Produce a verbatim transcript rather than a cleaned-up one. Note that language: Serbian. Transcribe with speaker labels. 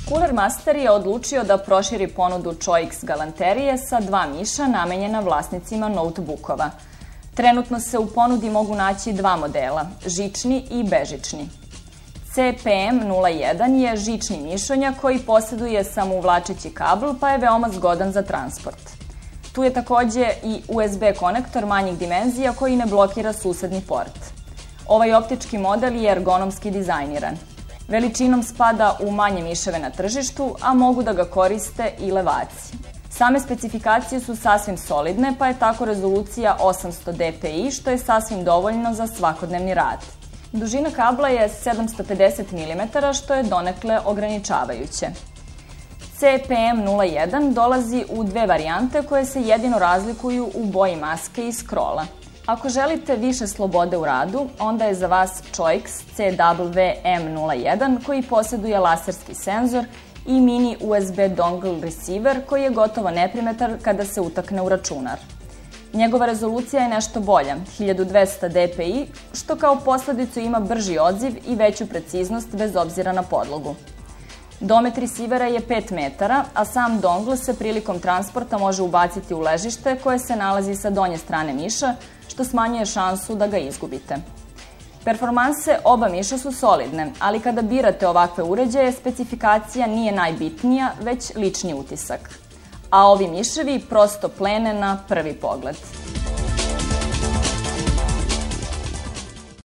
Speaker 1: Cooler Master je odlučio da proširi ponudu Choix galanterije sa dva miša namenjena vlasnicima notebookova. Trenutno se u ponudi mogu naći dva modela, žični i bežični. C P M nula jedan je žični mišonjak koji posjeduje samouvlačeći kabl pa je veoma zgodan za transport. Tu je takođe i U S B konektor manjih dimenzija koji ne blokira susedni port. Ovaj optički model je ergonomski dizajniran. Veličinom spada u manje miševe na tržištu, a mogu da ga koriste i levaci. Same specifikacije su sasvim solidne, pa je tako rezolucija osamsto D P I, što je sasvim dovoljno za svakodnevni rad. Dužina kabla je sedamsto pedeset milimetara, što je donekle ograničavajuće. C P M nula jedan dolazi u dve varijante koje se jedino razlikuju u boji maske i skrola. Ako želite više slobode u radu, onda je za vas Choix C W M nula jedan koji posjeduje laserski senzor i mini U S B dongle receiver koji je gotovo neprimetan kada se utakne u računar. Njegova rezolucija je nešto bolja, hiljadu dvesta D P I, što kao posledicu ima brži odziv i veću preciznost bez obzira na podlogu. Domet receivera je pet metara, a sam dongle se prilikom transporta može ubaciti u ležište koje se nalazi sa donje strane miša, što smanjuje šansu da ga izgubite. Performanse oba miša su solidne, ali kada birate ovakve uređaje, specifikacija nije najbitnija, već lični utisak. A ovi miševi prosto plene na prvi pogled.